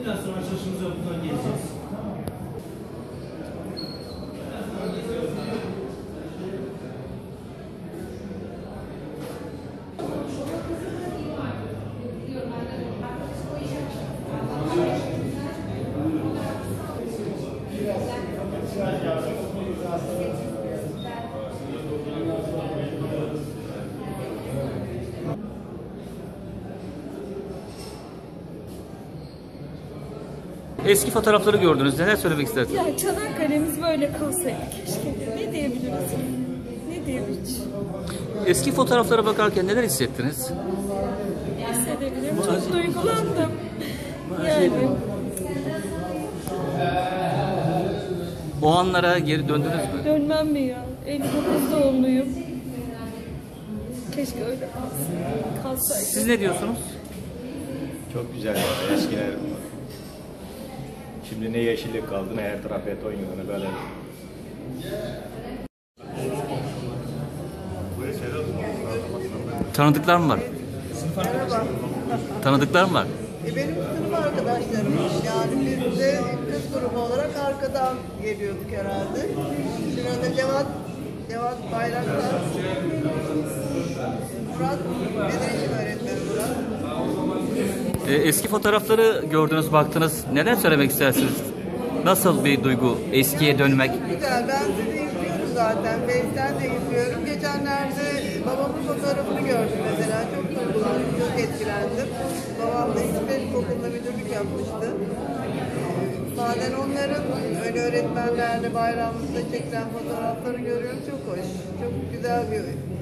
Biraz sonra açılışımızı buradan geleceğiz. Eski fotoğrafları gördünüz. Neler söylemek istersiniz? Ya Çanakkale'miz böyle kalsaydı keşke. Ne diyebiliriz? Ne diyebiliriz? Eski fotoğraflara bakarken neler hissettiniz? Hissedebilirim. Çok duygulandım. Yani O anlara geri döndünüz mü? dönmem mi ya? 59 doğumluyum. Keşke öyle kalsaydı. Siz ne diyorsunuz? Çok güzel ya, eskiler. Şimdi ne yeşillik kaldı, ne her taraf beton yığını böyle. Tanıdıklar mı var? Merhaba. Tanıdıklar mı var? Benim sınıf arkadaşlarım, yani biz de kız grubu olarak arkadan geliyorduk herhalde. Sırada Cevat Bayraktar, Murat, Bedirişim öğretmeni Murat. Eski fotoğrafları gördünüz, baktınız. Neler söylemek istersiniz? Nasıl bir duygu eskiye dönmek? Güzel, ben sizi izliyorum zaten, Face'ten de izliyorum. Geçenlerde babamın fotoğrafını gördüm mesela, çok duygulandım, çok etkilendim. Babam da İsmet Okulunda müdürlük yapmıştı. Bazen onların öyle öğretmenlerle bayramımızda çekilen fotoğrafları görüyorum, çok hoş. Çok güzel bir